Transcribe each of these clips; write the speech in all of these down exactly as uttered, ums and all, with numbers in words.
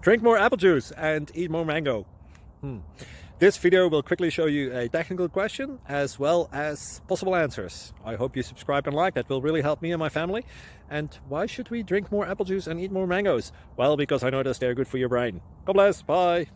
Drink more apple juice and eat more mango. Hmm. This video will quickly show you a technical question as well as possible answers. I hope you subscribe and like, that will really help me and my family. And why should we drink more apple juice and eat more mangoes? Well, because I noticed they're good for your brain. God bless, bye!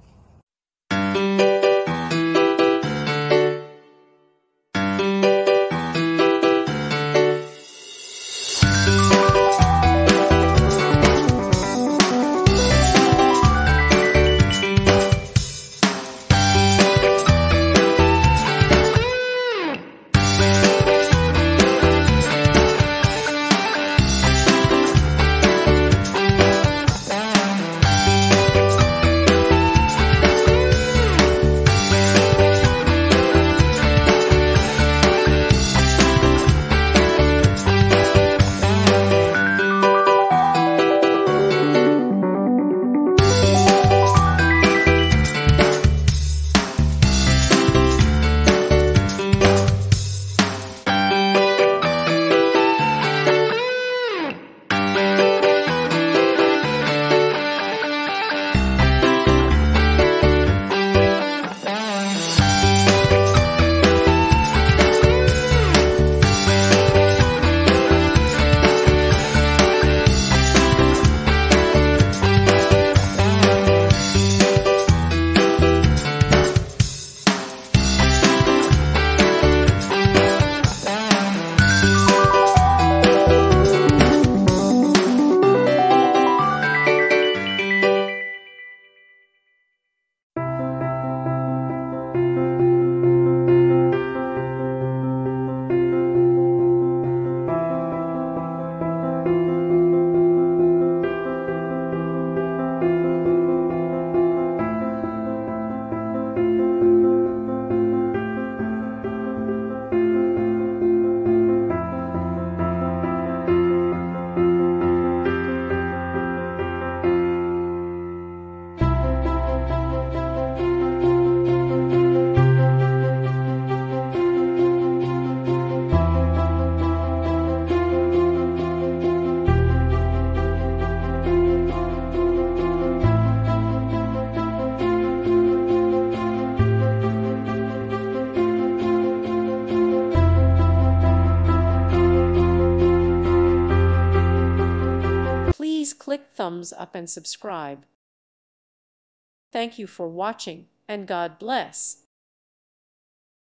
Please click thumbs up and subscribe. Thank you for watching, and God bless.